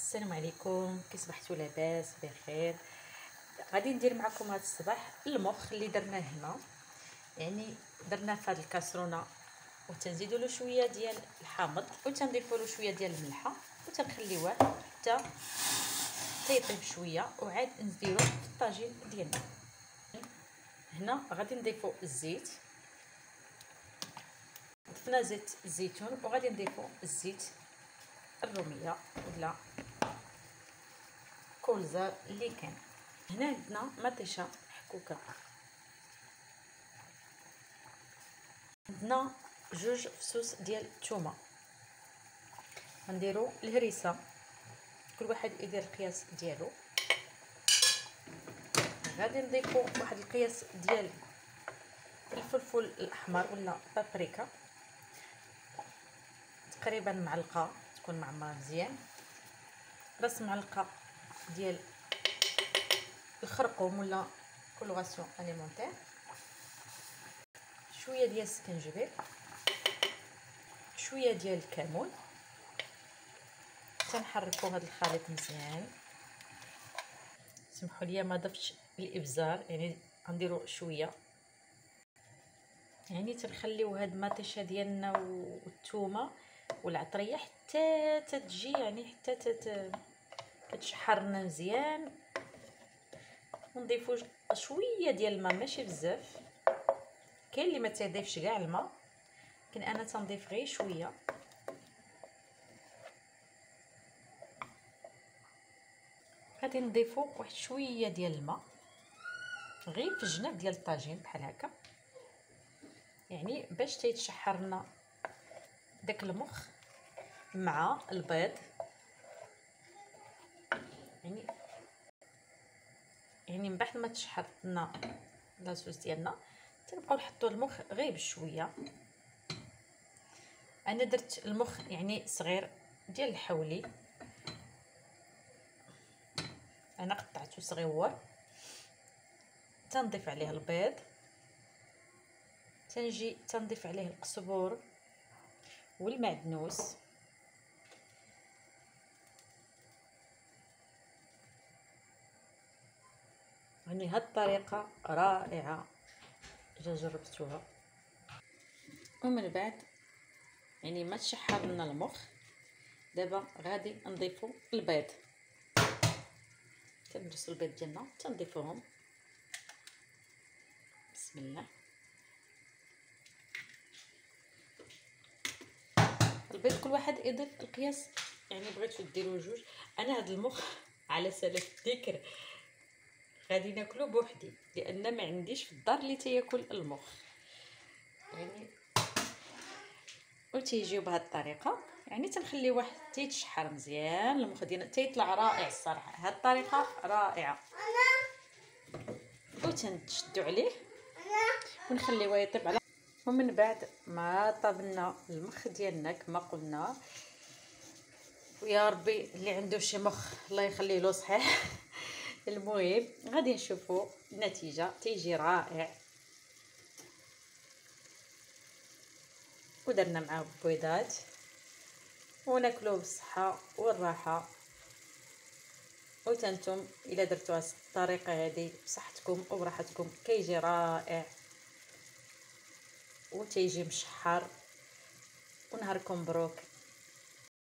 السلام عليكم، كي صبحتوا لاباس بخير. غادي ندير معكم هذا الصباح المخ اللي درناه هنا. يعني درناه في هذه الكاسرونه وتنزيدوا له شويه ديال الحامض وتنضيفوا له شويه ديال الملحه وتنخليوه حتى يطيب شويه وعاد نديروه في الطاجين ديالنا. هنا غادي نضيفوا الزيت، ضفنا زيت الزيتون وغادي نضيفوا الزيت الروميه ولا كولزار اللي كان. هنا عندنا مطيشه محكوكه، عندنا جوج فصوص ديال الثومه، غنديروا الهريسه كل واحد يدير القياس ديالو. غادي نضيفوا واحد القياس ديال الفلفل الاحمر ولا بابريكا، تقريبا معلقه تكون معمره مزيان، راس معلقه ديال الخرقوم ولا كولغاسيون اليمونتير، شويه ديال السكنجبير، شويه ديال الكمون. تنحركوا هذا الخليط مزيان. سمحوا لي ما ضفتش الابزار، يعني غنديروا شويه، يعني تنخليو هاد المطيشه ديالنا والثومه والعطريه حتى تتجي، يعني حتى كتشحر لنا مزيان. ونضيفوا شويه ديال الماء، ماشي بزاف، كاين اللي ما تيضيفش كاع الماء، لكن انا تنضيف غير شويه. غادي نضيفوا واحد شويه ديال الماء غير في الجناب ديال الطاجين بحال هكا، يعني باش تيتشحر لنا داك المخ مع البيض. يعني من بعد ما تشحر لنا لاصوص ديالنا تنبقاو نحطوا المخ غير بشويه. انا درت المخ يعني صغير ديال الحولي، انا قطعته صغيور. تنضيف عليه البيض، تنجي تنضيف عليه القزبور والمعدنوس. يعني هاد الطريقه رائعه اذا جربتوها. ومن بعد يعني ما تشحر لنا المخ، دابا غادي نضيفوا البيض. كندرسوا البيض ديالنا تنضيفوهم، بسم الله. البيض كل واحد يضيف القياس، يعني بغيتو ديروا جوج. انا هذا المخ على سلف الذكر غادي ناكلو بوحدي، لان ما عنديش في الدار اللي تياكل المخ، يعني وتيجيو بهذه الطريقه. يعني تنخلي واحد تيتشحر مزيان المخ ديالنا، تيطلع رائع الصراحه. هذه الطريقه رائعه. وتنشدوا عليه ونخليوه يطيب على. ومن بعد ما طابنا المخ ديالنا كما قلنا، ويا ربي اللي عنده شي مخ الله يخليه له صحيح. المهم غادي نشوفوا النتيجه، تيجي رائع. ودرنا معاه بيضات وناكلوه بالصحه والراحه. وتنتم الا درتوا هذه الطريقه هذه بصحتكم وبراحتكم كيجي رائع وتيجي مشحر. ونهاركم مبروك.